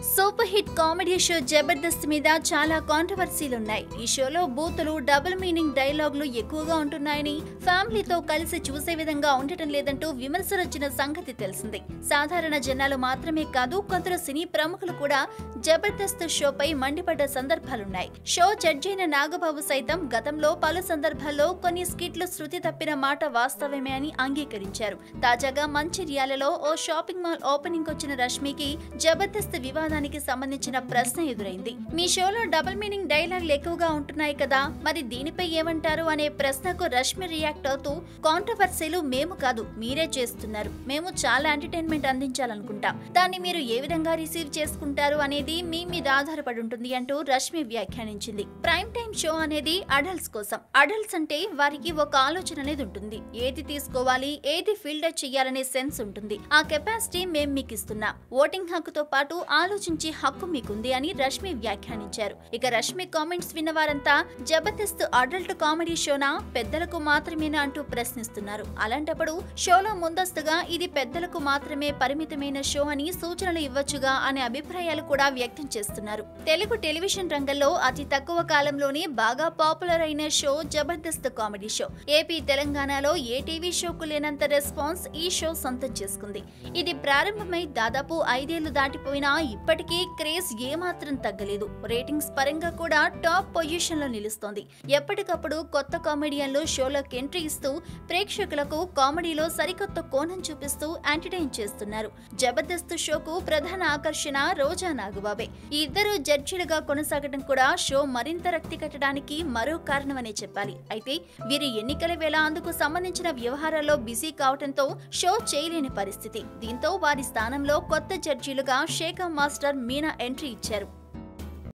Super hit comedy show Jabardasth మీద చాలా కాంట్రవర్సీలు ఉన్నాయి. ఈ షోలో బూతులు, డబుల్ మీనింగ్ డైలాగులు ఎక్కువగా ఉంటున్నాయని, ఫ్యామిలీతో కలిసి చూసే విధంగా ఉండటం లేదంటూ విమర్శలు వచ్చిన సంగతి తెలిసిందే. సాధారణ జనాలు మాత్రమే కాదు, కొందరు సినీ ప్రముఖులు కూడా జబర్దస్త్ షోపై మండిపడ్డ సందర్భాలున్నాయి. షో జడ్జి అయిన నాగబాబు సైతం గతంలో పలు సందర్భాల్లో కొన్ని స్కిట్లు శృతి తప్పిన మాట వాస్తవమే అని అంగీకరించారు. తాజాగా మంచిర్యాలలో ఓ షాపింగ్ మాల్ ఓపెనింగ్ వచ్చిన రష్మికి జబర్దస్త్ వివాదానికి సంబంధించిన ప్రశ్న ఎదురైంది. మీ షోలో డబుల్ మీనింగ్ డైలాగులు ఎక్కువగా ఉంటున్నాయి కదా, మరి దీనిపై ఏమంటారు అనే ప్రశ్నకు రష్మి రియాక్ట్ అవుతూ, కాంట్రవర్సీలు మేము కాదు మీరే చేస్తున్నారు, మేము చాలా ఎంటర్టైన్మెంట్ అందించాలనుకుంటాం, దాన్ని మీరు ఏ విధంగా రిసీవ్ చేసుకుంటారు అనేది మీ మీద ఆధారపడి ఉంటుంది అంటూ రష్మి వ్యాఖ్యానించింది. ప్రైమ్ టైమ్ షో అనేది అడల్ట్స్ కోసం. అడల్ట్స్ అంటే వారికి ఒక ఆలోచన అనేది ఉంటుంది, ఏది తీసుకోవాలి, ఏది ఫిల్టర్ చేయాలనే సెన్స్ ఉంటుంది. ఆ కెపాసిటీ మేం మీకు ఇస్తున్నా, ఓటింగ్ హక్కుతో పాటు ఆలోచించే హక్కు మీకుంది అని రష్మి వ్యాఖ్యానించారు. ఇక రష్మి కామెంట్స్ విన్న వారంతా జబర్దస్త్ అడల్ట్ కామెడీ షోనా, పెద్దలకు మాత్రమేనా అంటూ ప్రశ్నిస్తున్నారు. అలాంటప్పుడు షోలో ముందస్తుగా ఇది పెద్దలకు మాత్రమే పరిమితమైన షో అని సూచనలు ఇవ్వచ్చుగా అనే అభిప్రాయాలు కూడా వ్యక్తం చేస్తున్నారు. తెలుగు టెలివిజన్ రంగంలో అతి తక్కువ కాలంలోనే బాగా పాపులర్ అయిన show Jabardasth comedy show. AP, తెలంగాణలో ఏ టీవీ షోకు లేనంత రెస్పాన్స్ ఈ షో సొంతం చేసుకుంది. ఇది ప్రారంభమై దాదాపు 5 ఏళ్లు దాటిపోయినా ఇప్పటికీ క్రేజ్ ఏమాత్రం తగ్గలేదు. రేటింగ్స్ పరంగా కూడా టాప్ పొజిషన్ లో నిలుస్తోంది. ఎప్పటికప్పుడు కొత్త కామెడియన్లు షోలోకి ఎంట్రీ ఇస్తూ ప్రేక్షకులకు కామెడీలో సరికొత్త కోణం చూపిస్తూ ఎంటర్టైన్ చేస్తున్నారు. జబర్దస్త్ షోకు ప్రధాన ఆకర్షణ రోజా, నాగబాబే. ఈ ఇద్దరు జడ్జిలుగా కొనసాగడం కూడా షో మరింత రక్తి కట్టడానికి మరో కారణమనే చెప్పాలి. అయితే వీరి ఎన్నికల వేళ అందుకు సంబంధించిన వ్యవహారాల్లో బిజీ కావడంతో షో చేయలేని పరిస్థితి. దీంతో వారి స్థానంలో కొత్త జడ్జిలుగా శేఖర్ మాస్టర్, మీనా ఎంట్రీ ఇచ్చారు.